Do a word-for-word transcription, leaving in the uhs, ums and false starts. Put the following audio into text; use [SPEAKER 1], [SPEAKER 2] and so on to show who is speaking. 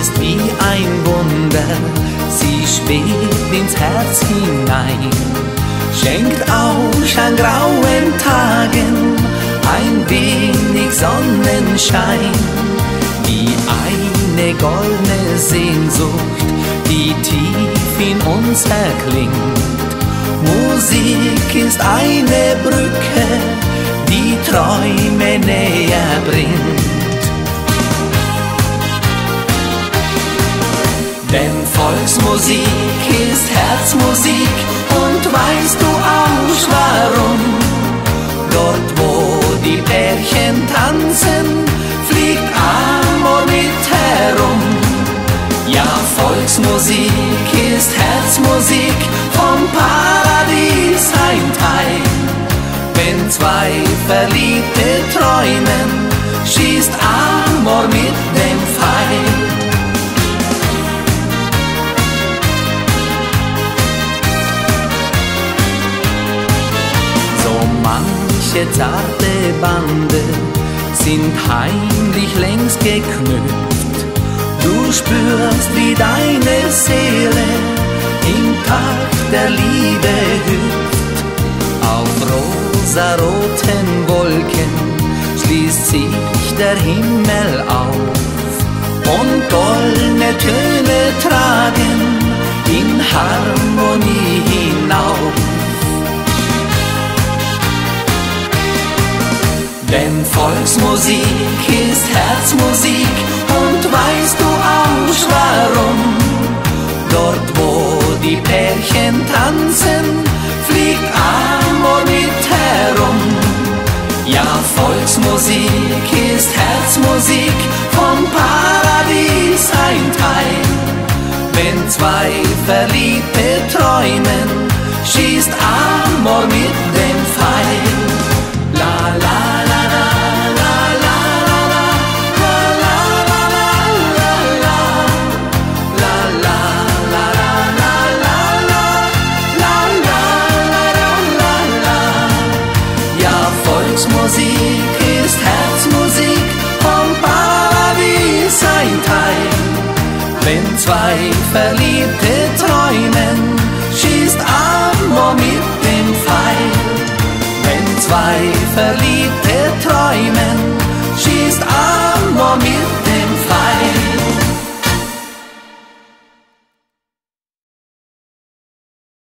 [SPEAKER 1] ist wie ein Wunder, sie schwebt ins Herz hinein, schenkt auch an grauen Tagen ein wenig Sonnenschein, wie eine goldene Sehnsucht, die tief in uns erklingt. Musik ist eine Brücke, die Träume näher bringt. Denn Volksmusik ist Herzmusik und weißt du auch warum? Dort wo die Pärchen tanzen, fliegt Amor mit herum. Ja, Volksmusik ist Herzmusik, vom Paradies ein Teil. Wenn zwei Verliebte träumen, schießt Amor mit dem Pfeil. Manche zarte Bande sind heimlich längst geknüpft. Du spürst, wie deine Seele im Takt der Liebe hüpft. Auf rosaroten Wolken schließt sich der Himmel auf und goldene Töne tragen in Harmonie hinauf. Denn Volksmusik ist Herzmusik und weißt du auch warum? Dort wo die Pärchen tanzen, fliegt Amor mit herum. Ja, Volksmusik ist Herzmusik, vom Paradies ein Teil. Wenn zwei Verliebte träumen, schießt Amor mit dem Pfeil. La la la. Volksmusik ist Herzmusik, vom Paradies ein Teil. Wenn zwei Verliebte träumen, schießt Amor mit dem Pfeil. Wenn zwei Verliebte träumen,